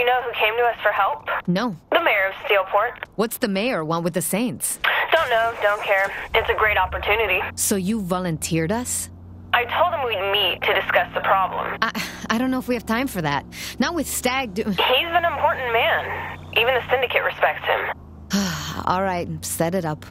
know who came to us for help? No. The mayor of Steelport. What's the mayor want with the Saints? Don't know, don't care. It's a great opportunity. So you volunteered us? I told him we'd meet to discuss the problem. I don't know if we have time for that. Not with Stag He's an important man. Even the Syndicate respects him. All right, set it up.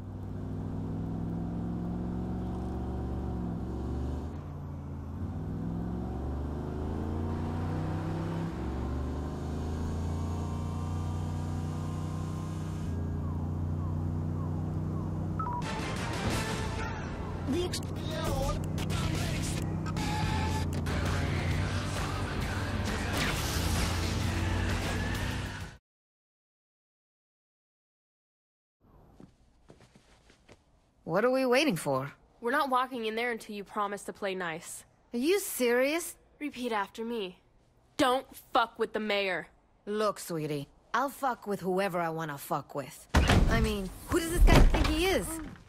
What are we waiting for? We're not walking in there until you promise to play nice. Are you serious? Repeat after me. Don't fuck with the mayor. Look, sweetie, I'll fuck with whoever I want to fuck with. I mean, who does this guy think he is?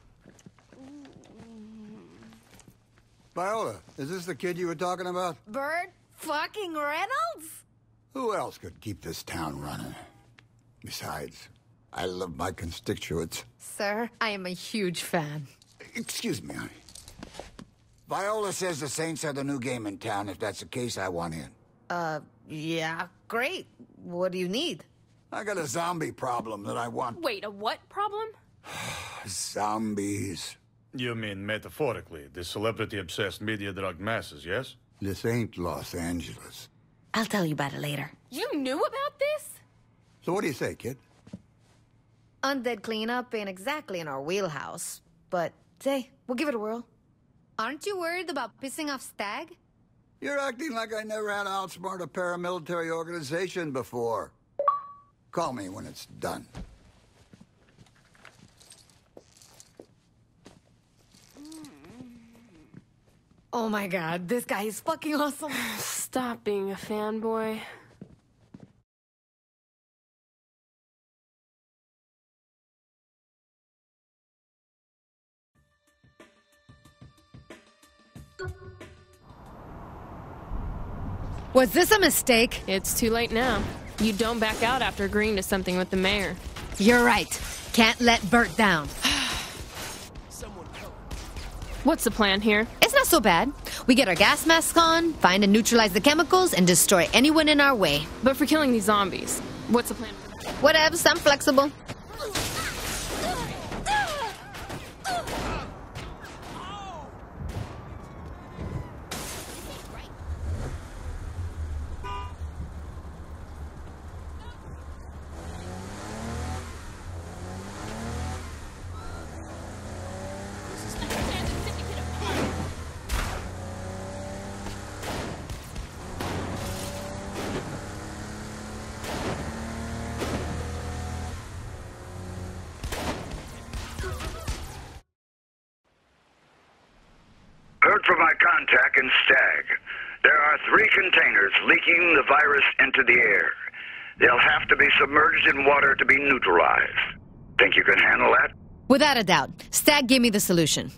Viola, is this the kid you were talking about? Burt fucking Reynolds? Who else could keep this town running? Besides, I love my constituents. Sir, I am a huge fan. Excuse me, honey. Viola says the Saints are the new game in town. If that's the case, I want in. Yeah, great. What do you need? I got a zombie problem that I want. Wait, a what problem? Zombies. You mean metaphorically, the celebrity-obsessed media drug masses, yes? This ain't Los Angeles. I'll tell you about it later. You knew about this? So what do you say, kid? Undead cleanup ain't exactly in our wheelhouse, but hey, we'll give it a whirl. Aren't you worried about pissing off Stag? You're acting like I never had to outsmart a paramilitary organization before. Call me when it's done. Oh my god, this guy is fucking awesome. Stop being a fanboy. Was this a mistake? It's too late now. You don't back out after agreeing to something with the mayor. You're right. Can't let Burt down. What's the plan here? It's not so bad. We get our gas masks on, find and neutralize the chemicals, and destroy anyone in our way. But for killing these zombies, what's the plan for that? Whatevs, I'm flexible. Heard from my contact in Stag. There are 3 containers leaking the virus into the air. They'll have to be submerged in water to be neutralized. Think you can handle that? Without a doubt. Stag gave me the solution.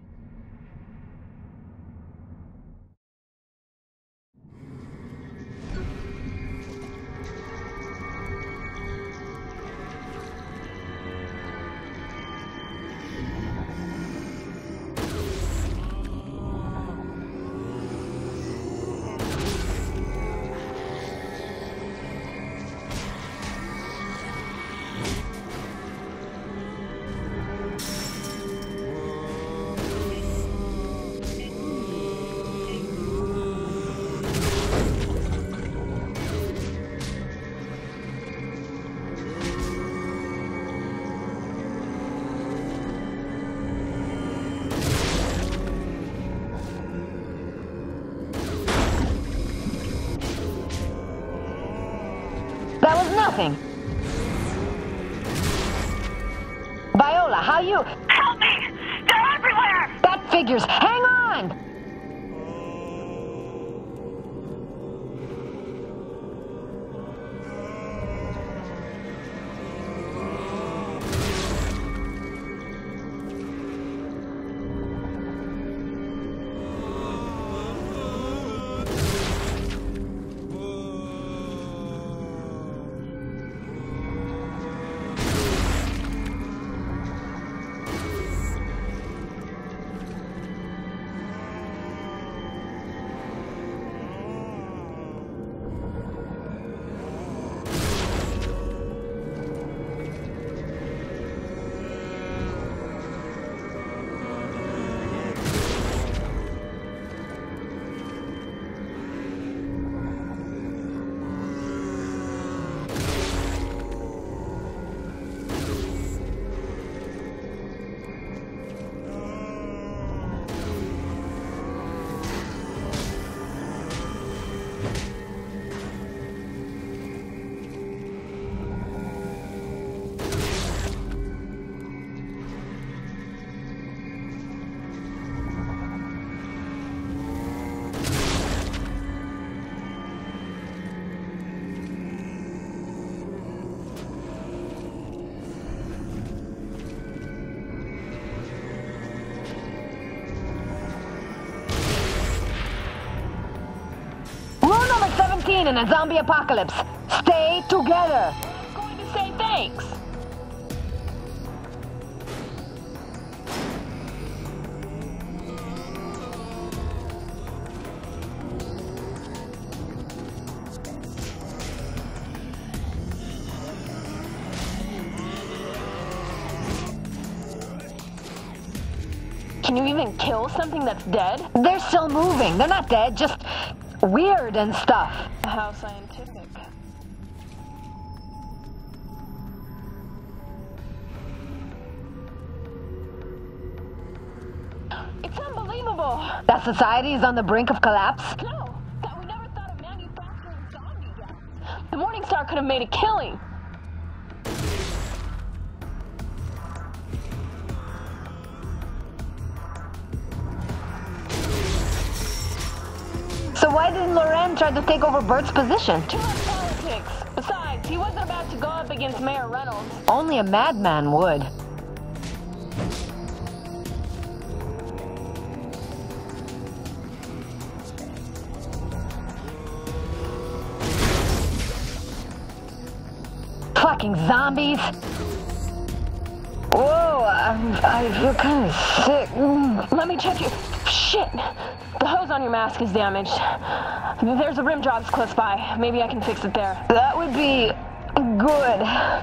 That was nothing. Viola, how you... Help me! They're everywhere! That figures. Hang on! clean in a zombie apocalypse. Stay together. I'm going to say thanks. Can you even kill something that's dead? They're still moving. They're not dead, just weird and stuff. How scientific. It's unbelievable. That society is on the brink of collapse? No, that we never thought of manufacturing zombie gas. The Morningstar could have made a killing. So why didn't Loren try to take over Bert's position? Too much politics. Besides, he wasn't about to go up against Mayor Reynolds. Only a madman would. Fucking zombies. Whoa, I feel kind of sick. Let me check you. Shit! The hose on your mask is damaged. There's a rim jobs close by. Maybe I can fix it there. That would be good.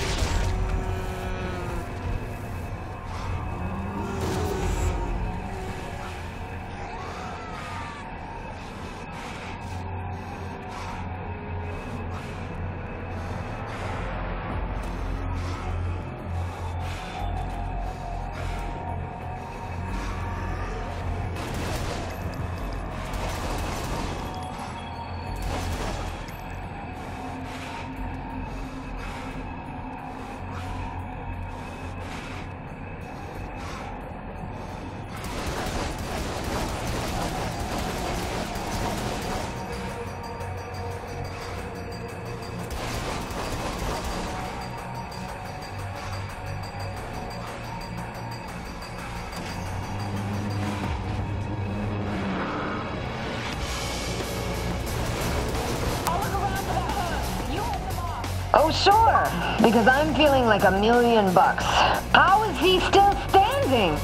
Oh, sure, because I'm feeling like $1 million. How is he still standing?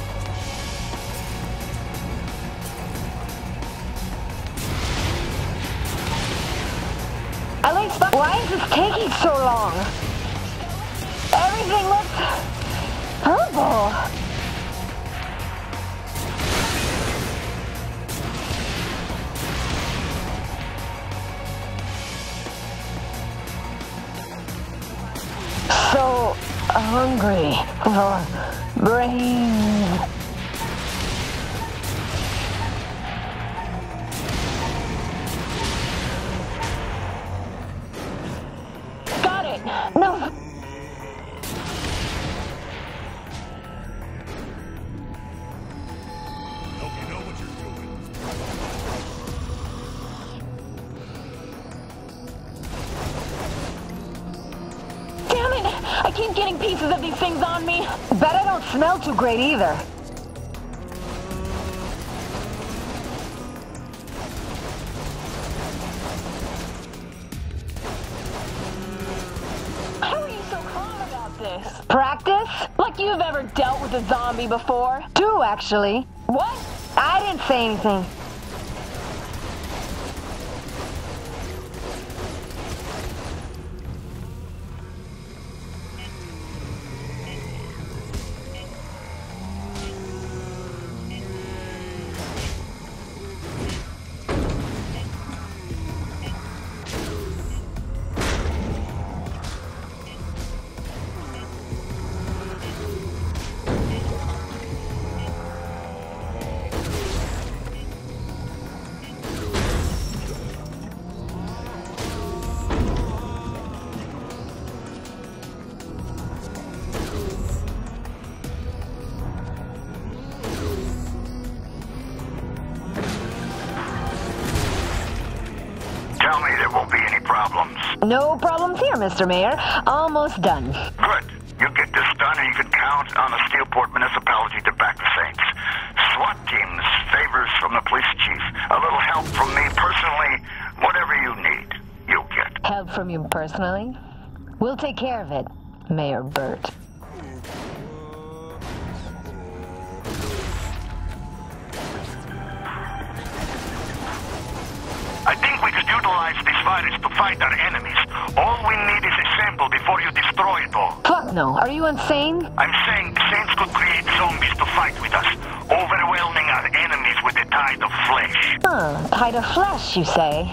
At least, why is this taking so long? Everything looks purple. So hungry for brains. Got it. No. Hope you know what you're doing. Damn it! I keep getting pieces of these things on me. Bet I don't smell too great either. How are you so calm about this? Practice? Like you've ever dealt with a zombie before? 2, actually. What? I didn't say anything. Tell me there won't be any problems. No problems here, Mr. Mayor. Almost done. Good. You'll get this done and you can count on the Steelport municipality to back the Saints. SWAT teams, favors from the police chief, a little help from me personally, whatever you need. Help from you personally? We'll take care of it, Mayor Burt. I think we could utilize this virus to fight our enemies. All we need is a sample before you destroy it all. Fuck no. Are you insane? I'm saying the Saints could create zombies to fight with us, overwhelming our enemies with a tide of flesh. Tide of flesh, you say?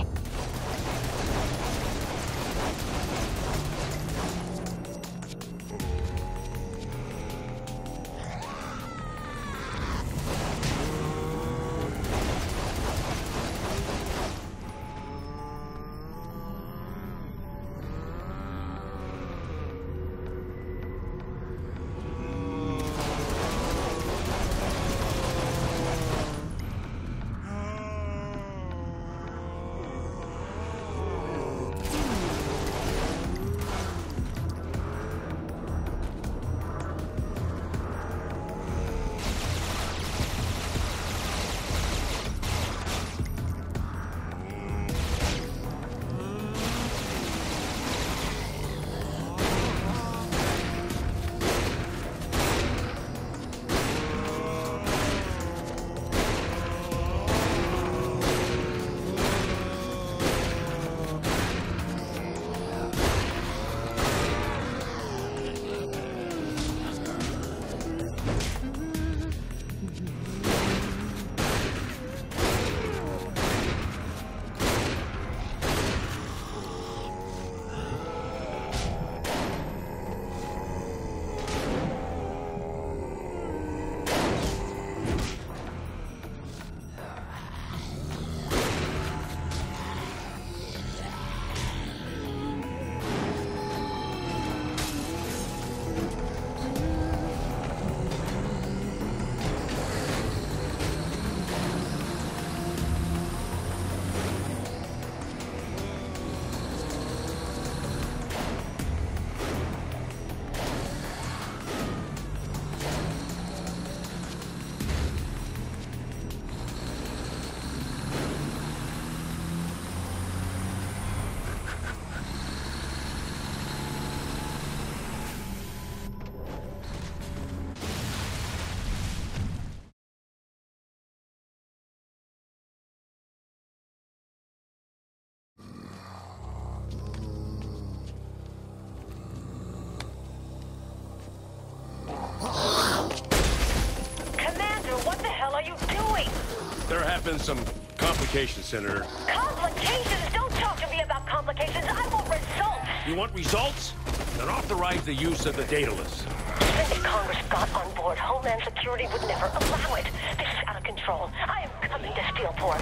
There have been some complications, Senator. Complications? Don't talk to me about complications. I want results. You want results? Then authorize the use of the data list. Even if Congress got on board, Homeland Security would never allow it. This is out of control. I am coming to Steelport.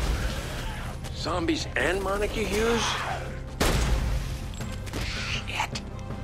Zombies and Monica Hughes? Shit.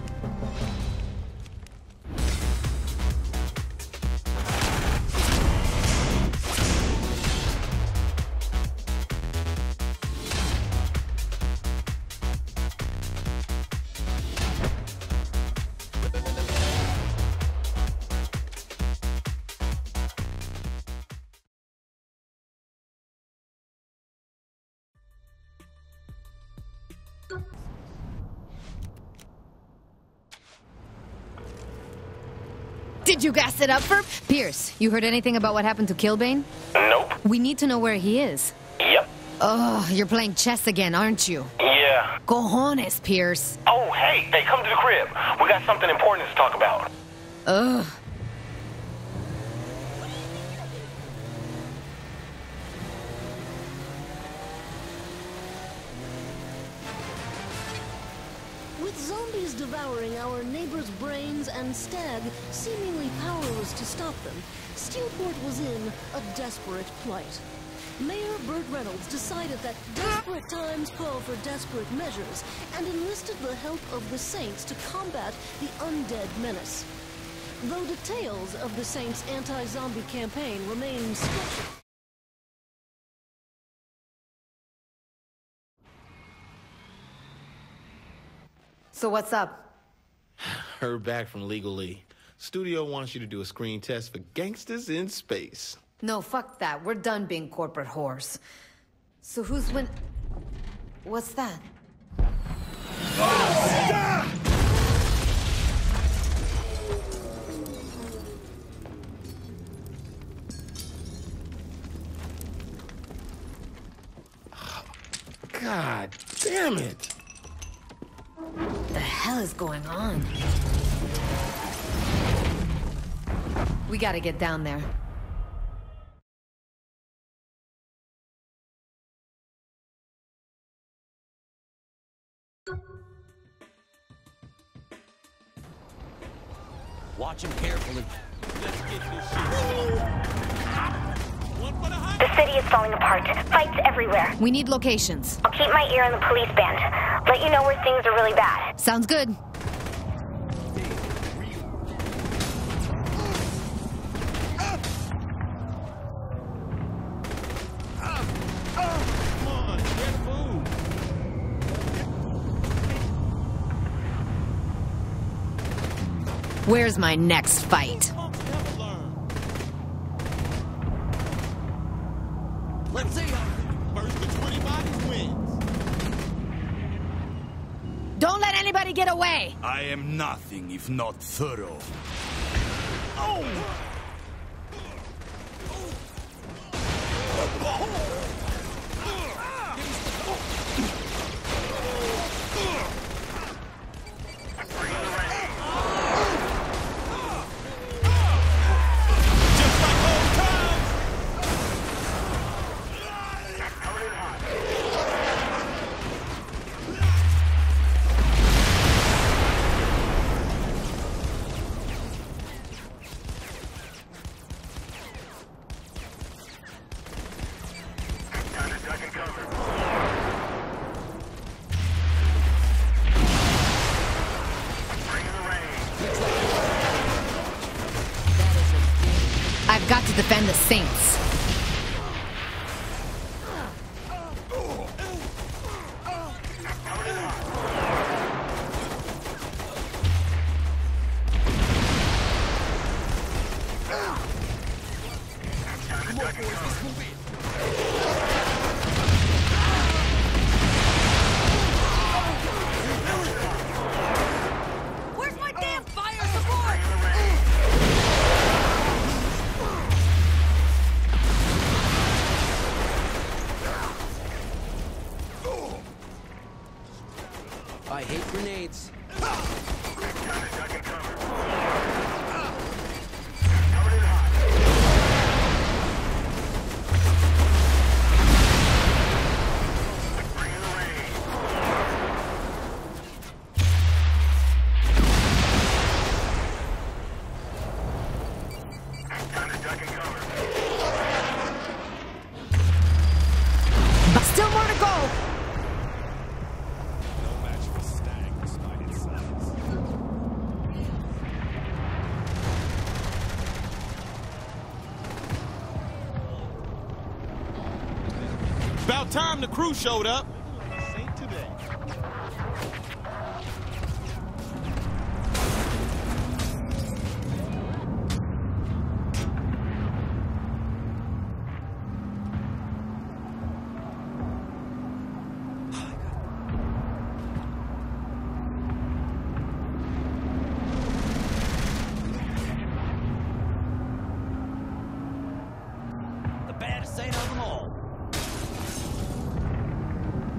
Did you gas it up for Pierce? You heard anything about what happened to Killbane? Nope. We need to know where he is. Yep. Oh, you're playing chess again, aren't you? Yeah. Cojones, Pierce. Oh, hey, come to the crib. We got something important to talk about. Ugh. With zombies devouring our neighbors' brains and Stagg seemingly powerless to stop them, Steelport was in a desperate plight. Mayor Burt Reynolds decided that desperate times call for desperate measures and enlisted the help of the Saints to combat the undead menace. Though details of the Saints' anti-zombie campaign remain sketchy. So what's up? Heard back from Legal E. Studio wants you to do a screen test for gangsters in space. No, fuck that. We're done being corporate whores. So who's what's that? God damn it! What the hell is going on? We gotta get down there. Watch him carefully. Let's get this shit. The city is falling apart. Fights everywhere. We need locations. I'll keep my ear on the police band. Let you know where things are really bad. Sounds good. Where's my next fight? Let's see. First to 20 bodies wins. Don't let anybody get away! I am nothing if not thorough. Oh! I've got to defend the Saints. Where's my damn fire support? I hate grenades. But still more to go! About time the crew showed up. The baddest saint of them all.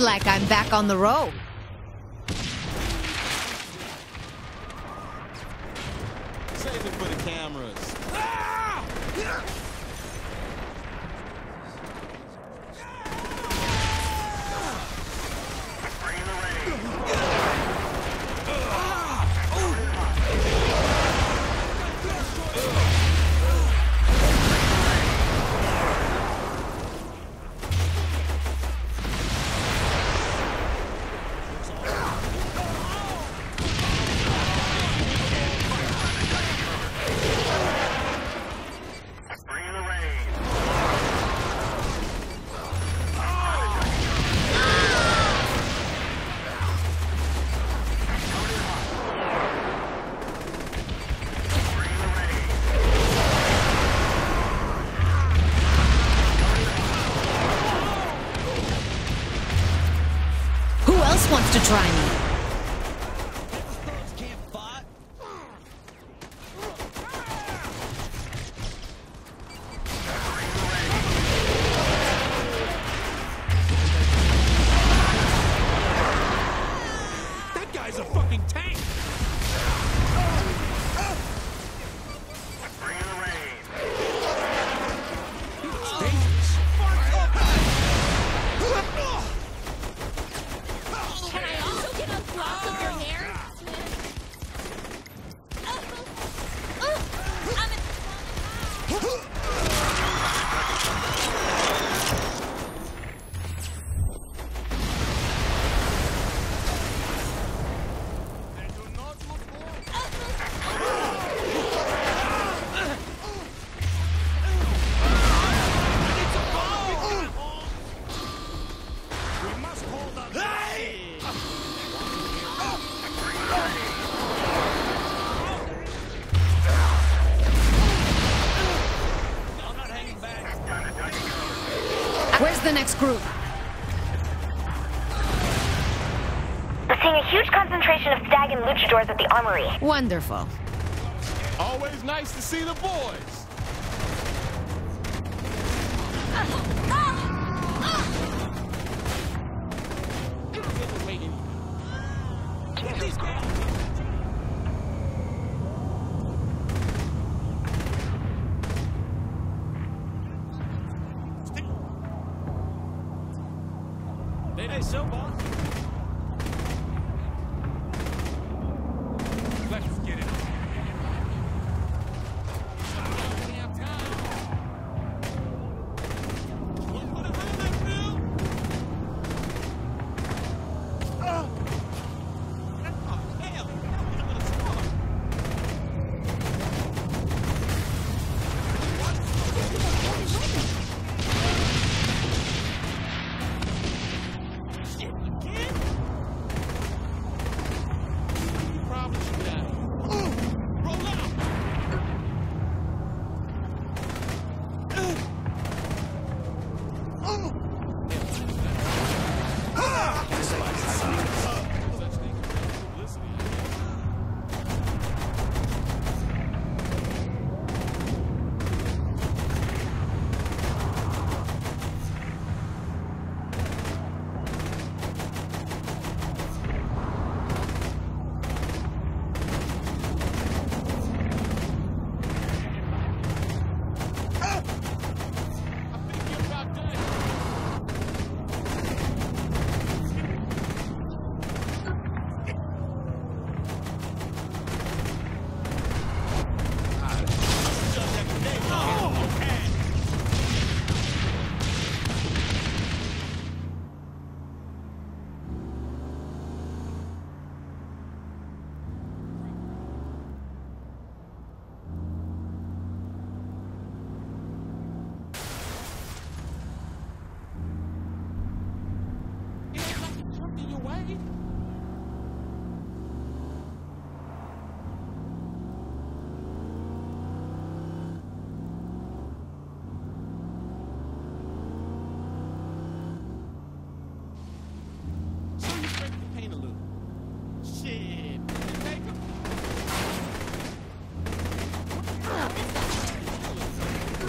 like I'm back on the road. Save it for the cameras. Wants to try me. That guy's a fucking tank! He looks dangerous. Can I also get a lock of your hair? Where's the next group? We're seeing a huge concentration of stag and luchadors at the armory. Wonderful. Always nice to see the boys. Hey, so boss. Let's get it.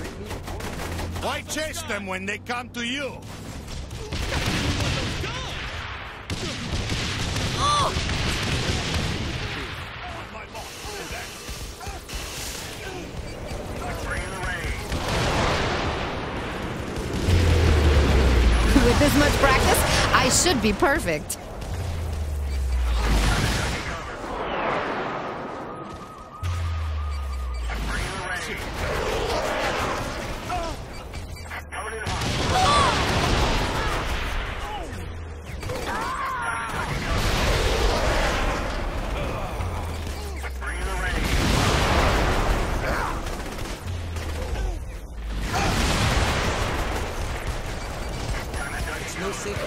Why chase them when they come to you? should be perfect. No secret.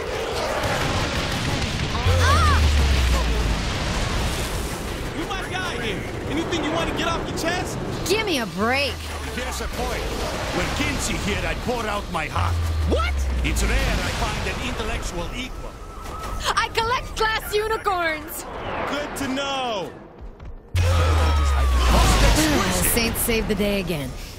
You're my guy here. Anything you want to get off your chest? Give me a break. Here's a point. When Kinsey here, I pour out my heart. What? It's rare I find an intellectual equal. I collect glass unicorns. Good to know. Saints saved the day again.